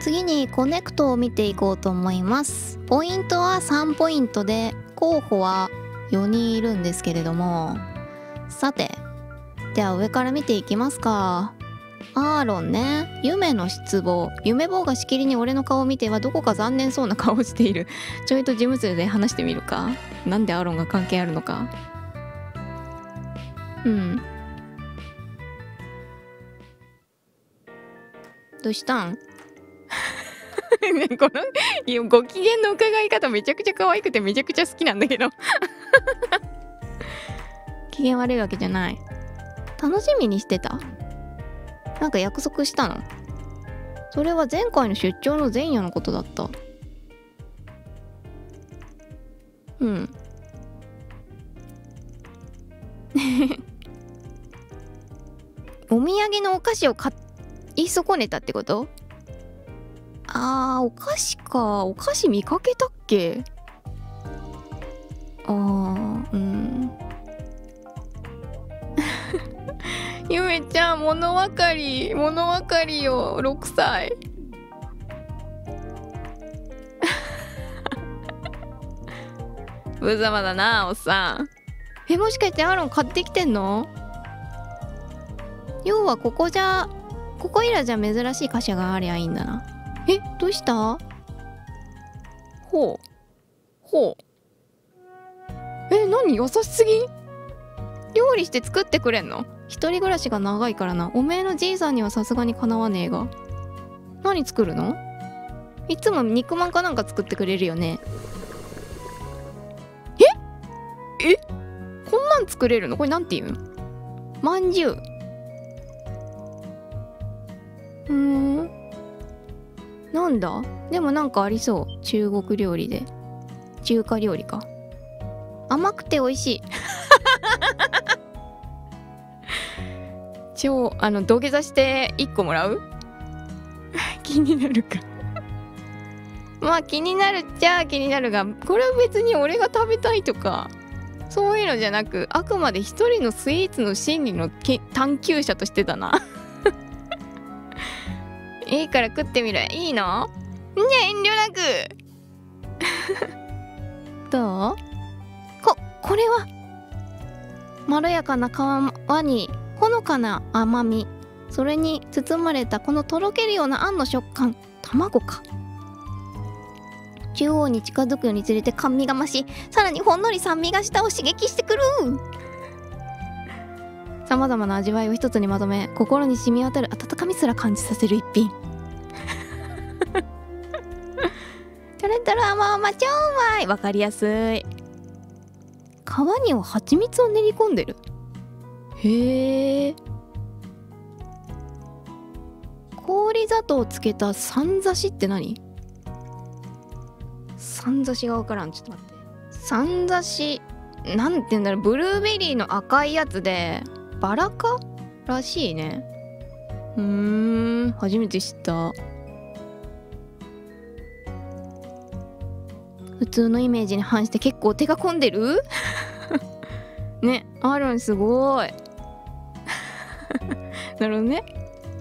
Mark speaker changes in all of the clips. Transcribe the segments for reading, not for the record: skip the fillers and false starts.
Speaker 1: 次にコネクトを見ていこうと思います。ポイントは3ポイントで、候補は4人いるんですけれども、さて、では上から見ていきますか。アーロンね。夢の失望。夢坊がしきりに俺の顔を見てはどこか残念そうな顔をしている。ちょいと事務室で話してみるか。なんでアーロンが関係あるのか。どうしたんね、このご機嫌の伺い方めちゃくちゃ可愛くてめちゃくちゃ好きなんだけど機嫌悪いわけじゃない。楽しみにしてた？なんか約束したの？それは前回の出張の前夜のことだった。お土産のお菓子を買い損ねたってこと？お菓子か。お菓子見かけたっけ？ゆめちゃん、物分かりよ、6歳。無様だな、おっさん。もしかしてアーロン買ってきてんの？要はここいらじゃ珍しい貨車がありゃいいんだな。どうした？ほう。何？優しすぎ？料理して作ってくれんの？一人暮らしが長いからな。おめえのじいさんにはさすがにかなわねえが。何作るの？いつも肉まんかなんか作ってくれるよね。こんなん作れるの？これなんて言うん？まんじゅう。なんだ？でもなんかありそう。中国料理で。中華料理か。甘くて美味しい。土下座して1個もらう？気になるか。まあ気になるっちゃ気になるが、これは別に俺が食べたいとかそういうのじゃなく、あくまで一人のスイーツの真理の探求者としてだな。いいから食ってみる。いいの？じゃあ遠慮なく。どう？これはまろやかな皮にほのかな甘み、それに包まれたこのとろけるようなあんの食感。卵か。中央に近づくようにつれて甘味が増し、さらにほんのり酸味が舌を刺激してくる。さまざまな味わいを一つにまとめ、心に染み渡る温かみすら感じさせる一品。トロトロ甘々超うまい。わかりやすい。皮には蜂蜜を練り込んでる。へえ。氷砂糖をつけたさんざしって何？さんざしがわからん。ちょっと待って。さんざし、なんて言うんだろう。ブルーベリーの赤いやつでバラ科らしいね。初めて知った。普通のイメージに反して結構手が込んでる。ね、アーロンすごい。なるほどね。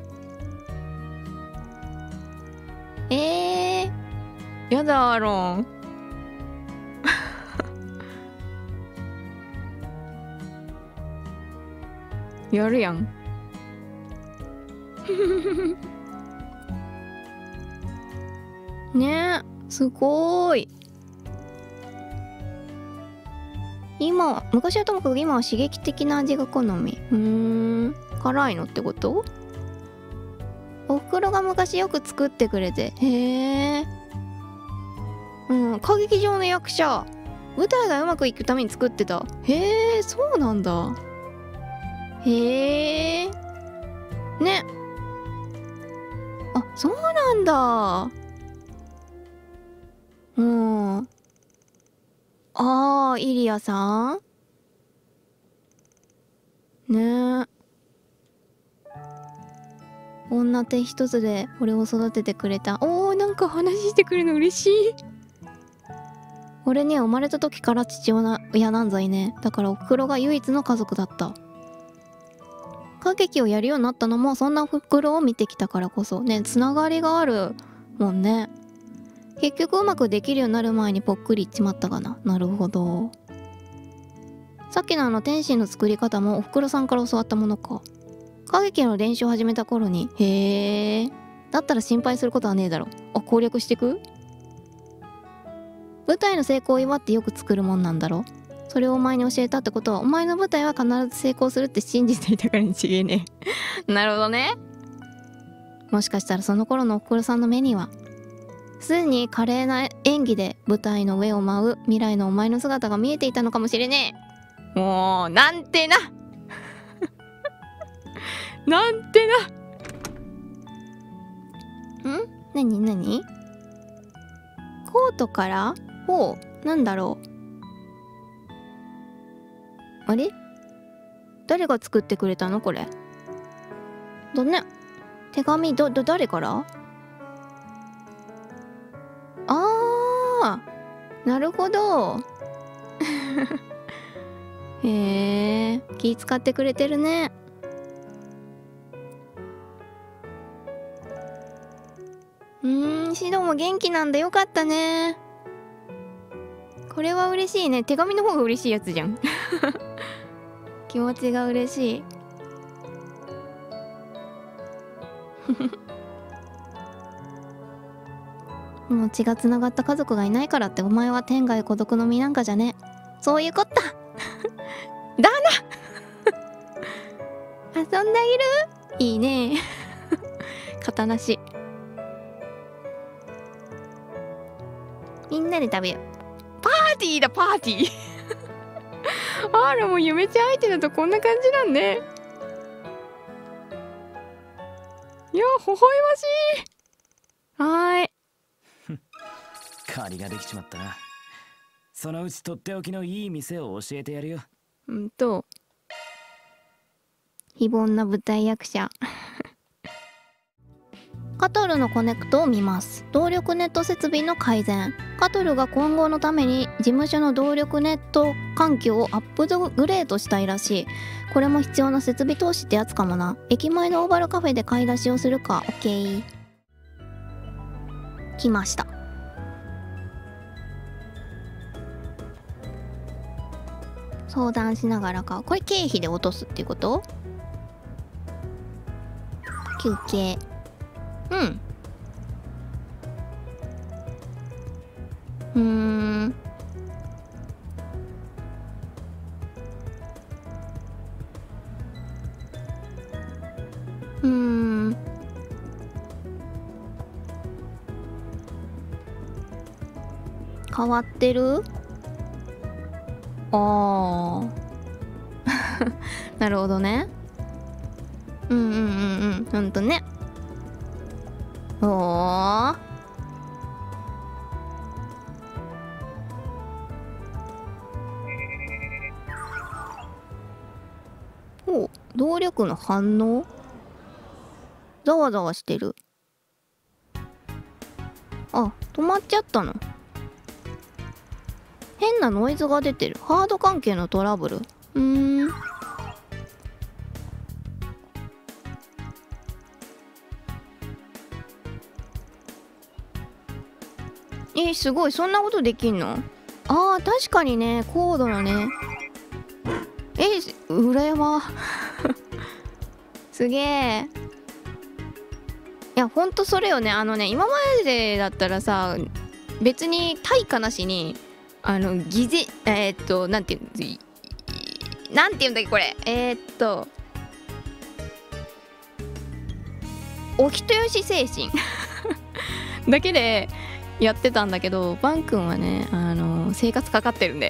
Speaker 1: やだアーロン。やるやん。ねえ、すごーい。昔はともかく今は刺激的な味が好み。辛いのってこと？おふくろが昔よく作ってくれて。へえ。歌劇場の役者。舞台がうまくいくために作ってた。へえ、そうなんだ。へえ。ね。そうなんだ。イリアさんねえ。女手一つで俺を育ててくれた。なんか話してくれるの嬉しい。俺には生まれた時から父親なんざいね。だからおふくろが唯一の家族だった。歌劇をやるようになったのもそんなおふくろを見てきたからこそね。つながりがあるもんね。結局うまくできるようになる前にぽっくりいっちまったかな。なるほど。さっきの天使の作り方もおふくろさんから教わったものか。歌劇の練習を始めた頃に、へえ。だったら心配することはねえだろ。あ、攻略してく？舞台の成功を祝ってよく作るもんなんだろ。それをお前に教えたってことは、お前の舞台は必ず成功するって信じていたからに違えねえ。なるほどね。もしかしたらその頃のおふくろさんの目には、すでに華麗な演技で舞台の上を舞う未来のお前の姿が見えていたのかもしれねえ。もう、なんてななんてな。なになに？コートからほう、なんだろう。あれ？誰が作ってくれたのこれ。だね。手紙、誰から？あー、なるほど。へえ、気使ってくれてるね。シドも元気なんだ。よかったね。これは嬉しいね。手紙の方が嬉しいやつじゃん。気持ちが嬉しい。もう血がつながった家族がいないからってお前は天涯孤独の身なんかじゃね。そういうこっただな。遊んであげる？いいね。肩なし。みんなで食べよう。パーティーだ、パーティー。あら、もう夢ちゃん相手だとこんな感じなんね。いや、微笑ましい。はーい。
Speaker 2: 借りができちまったな。そのうちとっておきのいい店を教えてやるよ。
Speaker 1: 非凡な舞台役者。カトルのコネクトを見ます。動力ネット設備の改善。カトルが今後のために事務所の動力ネット環境をアップグレードしたいらしい。これも必要な設備投資ってやつかもな。駅前のオーバルカフェで買い出しをするか。オッケー。来ました。相談しながらか。これ経費で落とすっていうこと？休憩。変わってる？あー。なるほどね。ほんとね。おー。お、動力の反応？ざわざわしてる。あ、止まっちゃったの。変なノイズが出てる。ハード関係のトラブル。すごい。そんなことできんの？あー、確かにね。高度のね。裏山。すげえ。いや、ほんとそれよね。今までだったらさ、別に対価なしに、疑似、なんていうんだっけ、これ。お人よし精神。だけでやってたんだけど、バン君はね、生活かかってるんで。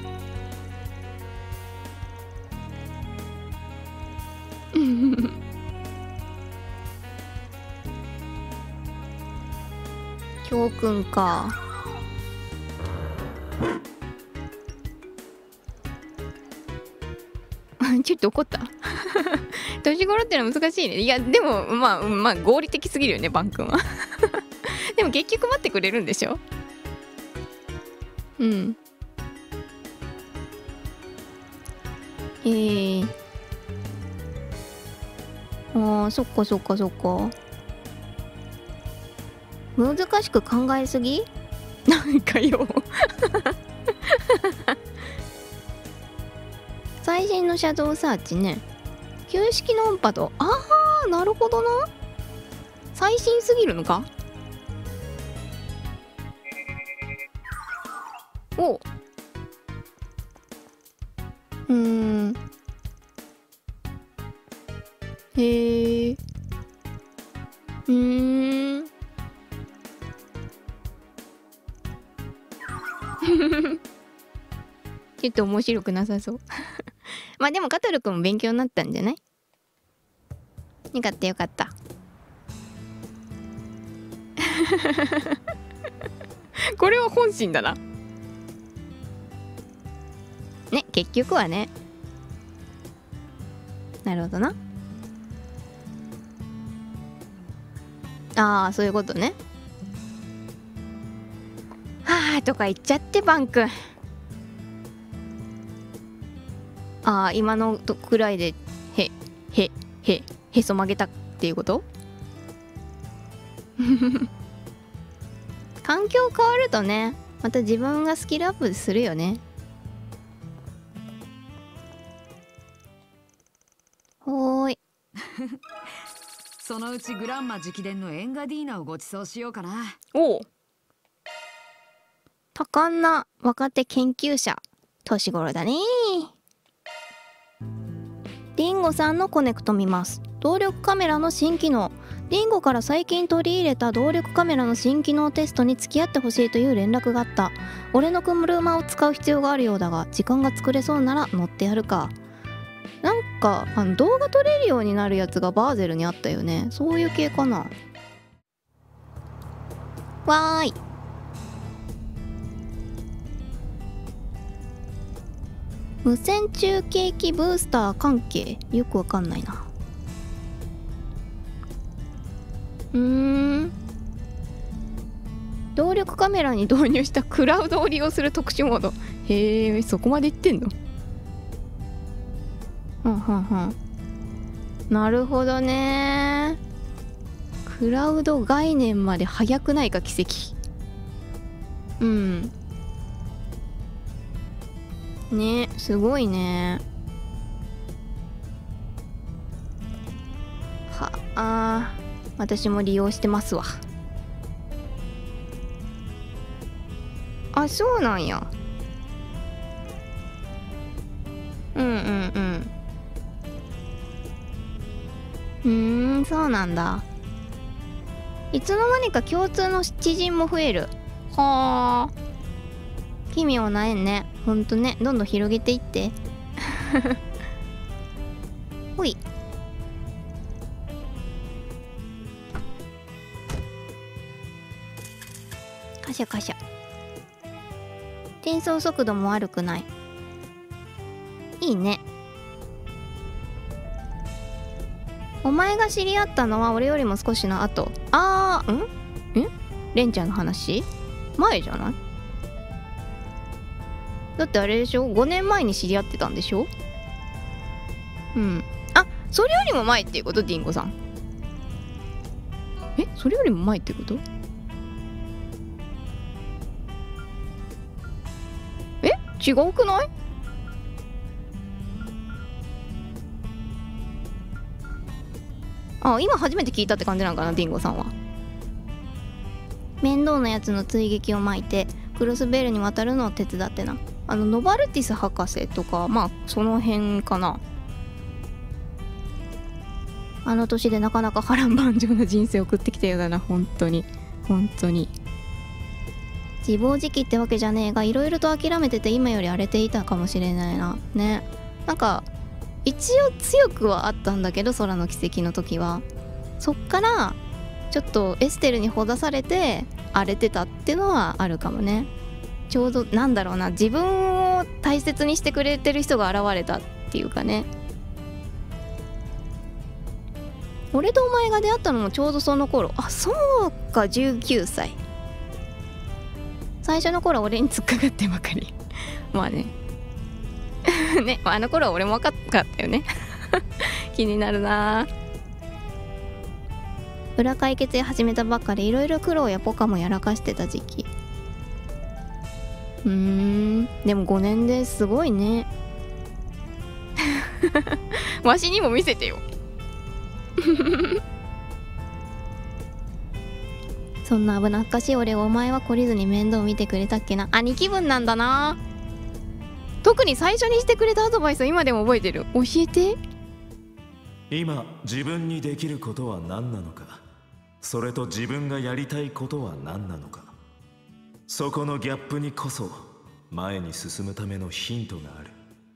Speaker 1: 教訓か。ちょっと怒った。年頃ってのは難しいね。いや、でもまあ合理的すぎるよね、バン君は。でも結局待ってくれるんでしょ？あー、そっか。 難しく考えすぎなんかよ最新のシャドウサーチね。旧式の音波と、ああなるほどな。最新すぎるのか。おへえちょっと面白くなさそうまあでもカトルくんも勉強になったんじゃない。よかったよかったこれは本心だなね、結局はね。なるほどな。ああそういうことね。はあとか言っちゃってバン君。ああ今のくらいでへそ曲げたっていうこと環境変わるとね、また自分がスキルアップするよね。ほーい
Speaker 3: そのうちグランマ直伝のエンガディーナをご馳走しようかな。
Speaker 1: おお、多感な若手研究者、年頃だね。リンゴさんのコネクト見ます。動力カメラの新機能。リンゴから最近取り入れた動力カメラの新機能テストに付き合ってほしいという連絡があった。俺の車を使う必要があるようだが、時間が作れそうなら乗ってやるか。なんか動画撮れるようになるやつがバーゼルにあったよね。そういう系かな。わーい。無線中継機ブースター関係よくわかんないな。動力カメラに導入したクラウドを利用する特殊モード。へえ、そこまで言ってんの。なるほどね。クラウド概念まで早くないか奇跡。ね、すごいね。はあ、私も利用してますわ。あ、そうなんや。そうなんだ。いつの間にか共通の知人も増える。はあ、奇妙な縁ね。ほんとね、どんどん広げていってほい。カシャカシャ。転送速度も悪くない。いいね。お前が知り合ったのは俺よりも少しの後。レンちゃんの話前じゃない？だってあれでしょ、5年前に知り合ってたんでしょ。あ、それよりも前っていうこと？ディンゴさん。それよりも前ってこと？違うくない？あ、今初めて聞いたって感じなんかな、ディンゴさんは。面倒なやつの追撃を巻いてクロスベルに渡るのを手伝ってな。ノバルティス博士とか、まあその辺かな。あの年でなかなか波乱万丈な人生を送ってきたようだな。本当に自暴自棄ってわけじゃねえが、いろいろと諦めてて今より荒れていたかもしれないな。ね、なんか一応強くはあったんだけど、空の奇跡の時はそっからちょっとエステルにほだされて荒れてたっていうのはあるかもね。ちょうどなんだろうな、自分を大切にしてくれてる人が現れたっていうかね。俺とお前が出会ったのもちょうどその頃。あ、そうか、19歳。最初の頃は俺に突っかかってばかりまあねね、あの頃は俺も若かったよね気になるな。 裏解決へ始めたばっかでいろいろ苦労やポカもやらかしてた時期。でも5年ですごいね。わしにも見せてよ。そんな危なっかしい俺をお前は懲りずに面倒見てくれたっけな。兄貴分なんだな。特に最初にしてくれたアドバイスを今でも覚えてる。教えて。
Speaker 4: 今自分にできることは何なのか、それと自分がやりたいことは何なのか、そこのギャップにこそ前に進むためのヒントがある。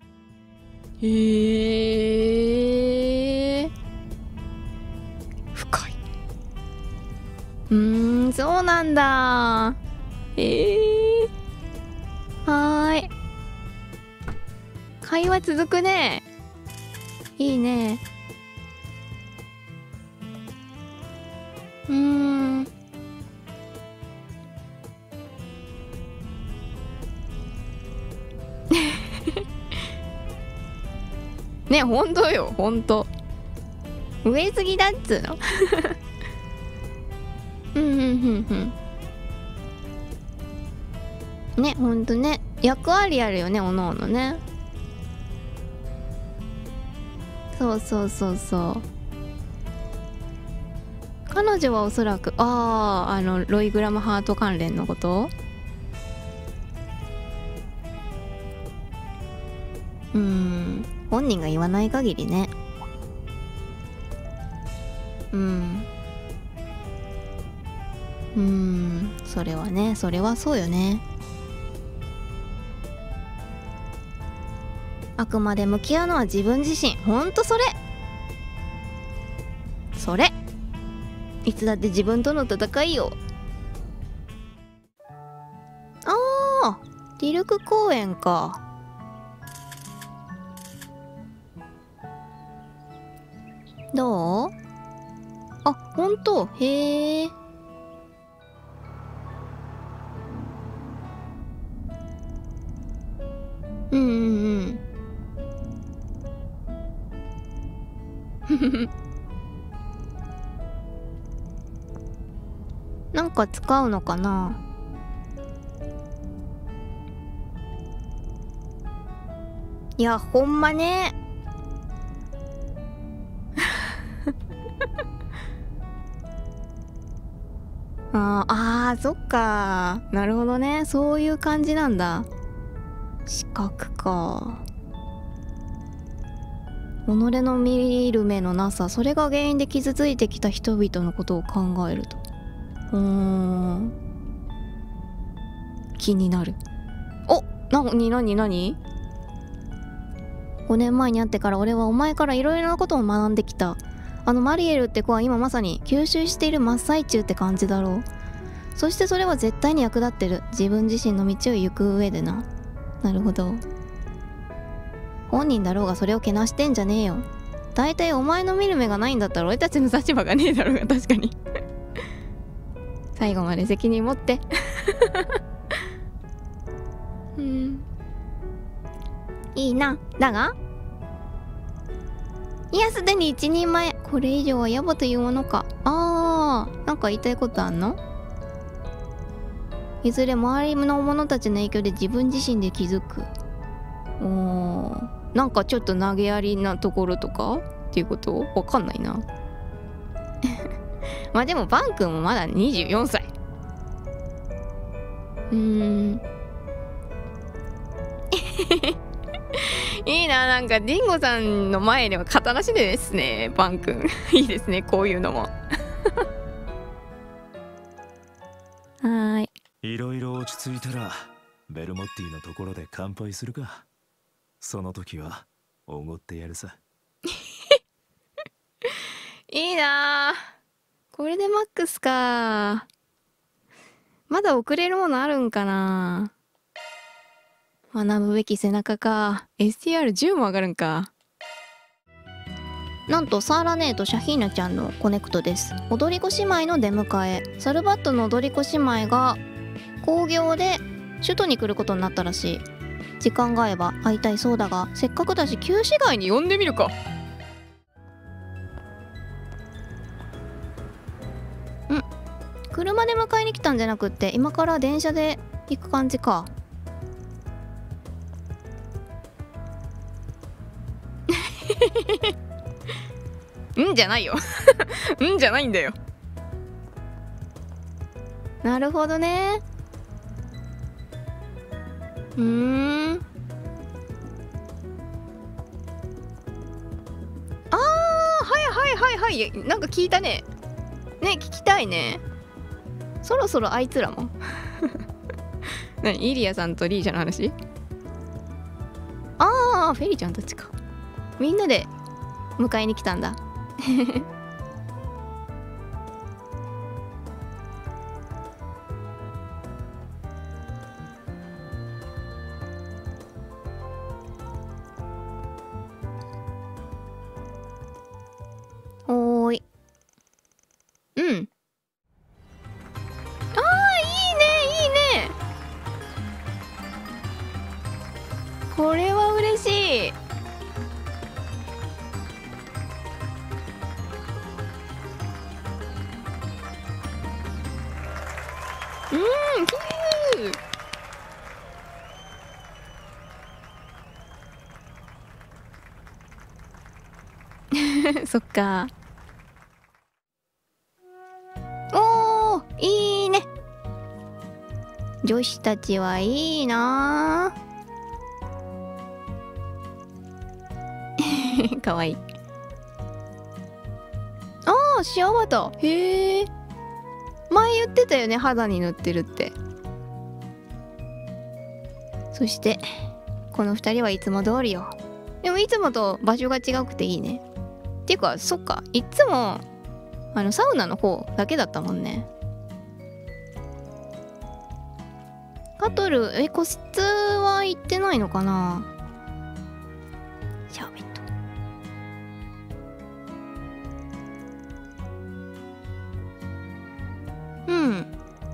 Speaker 1: へえ、深い。そうなんだ。はーい、会話続くね。いいね。ね、ほんとよ、ほんと。上すぎだっつうの。ね、ほんとね。役割あるよね、おのおのね。そうそうそうそう。彼女はおそらくロイグラムハート関連のこと。本人が言わない限りね。それはね、それはそうよね。あくまで向き合うのは自分自身。ほんとそれそれ。いつだって自分との戦いよ。ディルク公園か。どう？あ、ほんと？へえ。なんか使うのかな。いや、ほんまね。そっか。なるほどね。そういう感じなんだ。視覚か。己の見る目のなさ、それが原因で傷ついてきた人々のことを考えると。気になる。なに 5年前に会ってから俺はお前からいろいろなことを学んできた。マリエルって子は今まさに吸収している真っ最中って感じだろう。そしてそれは絶対に役立ってる。自分自身の道を行く上でな。なるほど。本人だろうがそれをけなしてんじゃねえよ。大体お前の見る目がないんだったら俺たちの立場がねえだろうが。確かに。最後まで責任持って。いいな。だがいや、すでに一人前。これ以上は野暮というものか。なんか言いたいことあんの？いずれ周りの者たちの影響で自分自身で気づく。なんかちょっと投げやりなところとかっていうこと？わかんないな。まあでもバン君もまだ24歳。いいな。なんかディンゴさんの前では肩なしでですね、バン君。いいですね、こういうのも。はーい。
Speaker 4: いろいろ落ち着いたらベルモッティのところで乾杯するか。その時はおごってやるさ。
Speaker 1: いいな。これでマックスか。まだ遅れるものあるんかな。学ぶべき背中か。 STR10 も上がるんか。なんとサーラネーとシャヒーナちゃんのコネクトです。踊り子姉妹の出迎え。サルバットの踊り子姉妹が興行で首都に来ることになったらしい。時間が合えば会いたいそうだが、せっかくだし旧市街に呼んでみるか。 で迎えに来たんじゃなくって、今から電車で行く感じか。うんじゃないよ。うんじゃないんだよ。なるほどね。あー、はいはいはいはい。なんか聞いたね。ね、聞きたいね。そろそろあいつらも。何、イリアさんとリージャの話？ああ、フェリちゃんたちか。みんなで迎えに来たんだ。おーい。うん。あー、いいね、いいね。これは嬉しい。うん、キュー。そっか。おー、いいね。女子たちはいいなー。かわいい。あー、シアバター。へえ。前言ってたよね、肌に塗ってるって。そしてこの2人はいつも通りよ。でもいつもと場所が違くていいね。っていうか、そっか、いつもサウナの方だけだったもんね。カトル、個室は行ってないのかな。シャーベット。うん。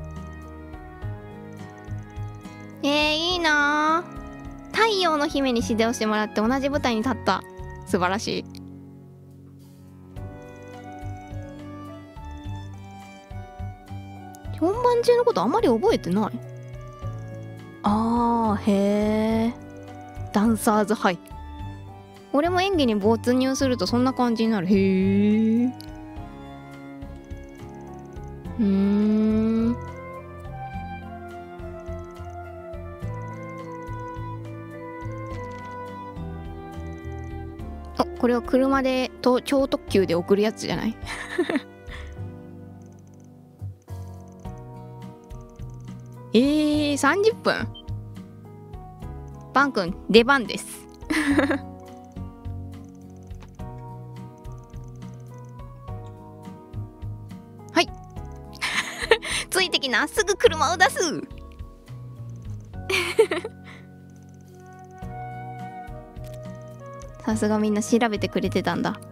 Speaker 1: いいなー。太陽の姫に指導してもらって同じ舞台に立った。素晴らしい。本番中のことあんまり覚えてない。あー、へー。ダンサーズハイ。俺も演技に没入するとそんな感じになる。へー。あ、これは車で超特急で送るやつじゃない？30分。パン君出番です。はい。ついてきな、すぐ車を出す。さすがみんな調べてくれてたんだ。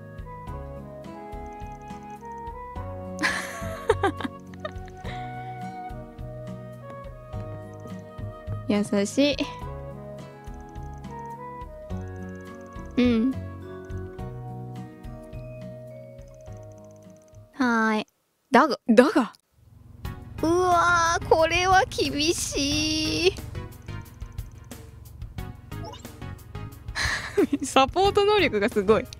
Speaker 1: 優しい。うん。はーい。だがうわー、これは厳しい。サポート能力がすごい。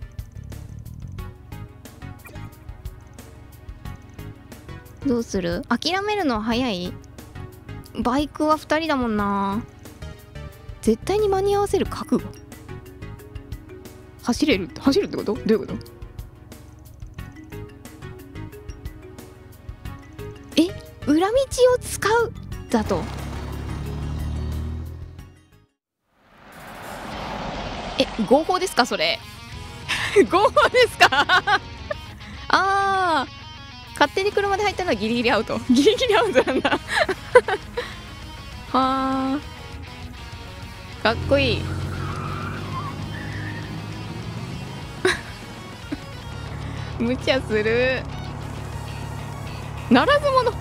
Speaker 1: どうする？諦めるのは早い？バイクは2人だもんな。絶対に間に合わせる覚悟。走るってこと？どういうこと？裏道を使うだと。合法ですかそれ？合法ですか？あー、勝手に車で入ったのはギリギリアウト。ギリギリアウトなんだ。はー、かっこいい。無茶する。ならず者。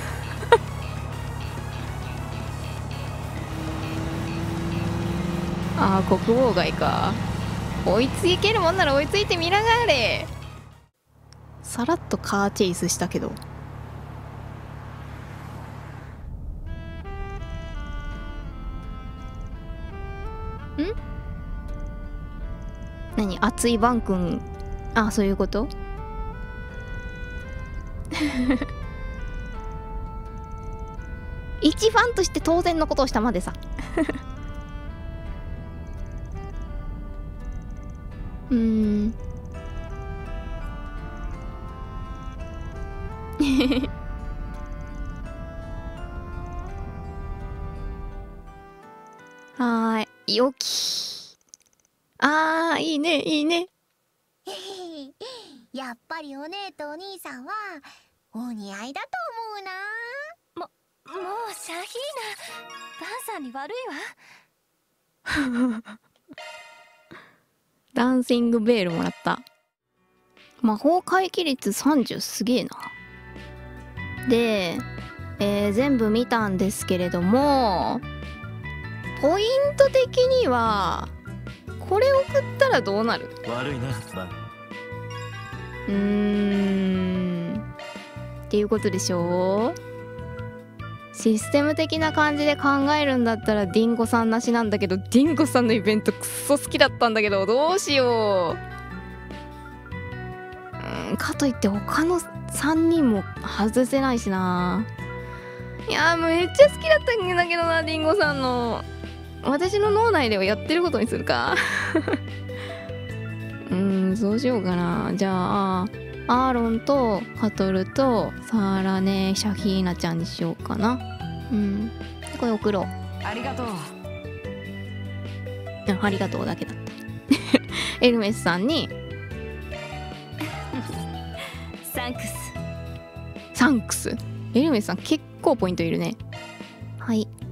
Speaker 1: あー、国王街か。追いつけるもんなら追いついてみながれ。さらっとカーチェイスしたけど。 何、熱いバン君。あ、そういうこと一ファンとして当然のことをしたまでさ。はーい、よき。あー、いいね、いいね。
Speaker 5: やっぱりお姉とお兄さんはお似合いだと思うな。もうシャヒーナ、ダンさんに悪いわ。
Speaker 1: ダンシングベールもらった。魔法回帰率30、すげえな。で、全部見たんですけれども、ポイント的にはこれ送ったらどうなる？
Speaker 4: 悪いなバン。
Speaker 1: っていうことでしょう。システム的な感じで考えるんだったらディンゴさんなしなんだけど、ディンゴさんのイベントクソ好きだったんだけど、どうしよう。かといって他の3人も外せないしな。いやめっちゃ好きだったんだけどな、ディンゴさんの。私の脳内ではやってることにするか。そうしようかな。じゃあアーロンとハトルとサーラネシャヒーナちゃんにしようかな。これ送ろう。
Speaker 3: ありがとう。
Speaker 1: ありがとうだけだった。エルメスさんに
Speaker 5: サンクス。
Speaker 1: サンクス。エルメスさん結構ポイントいるね。はい。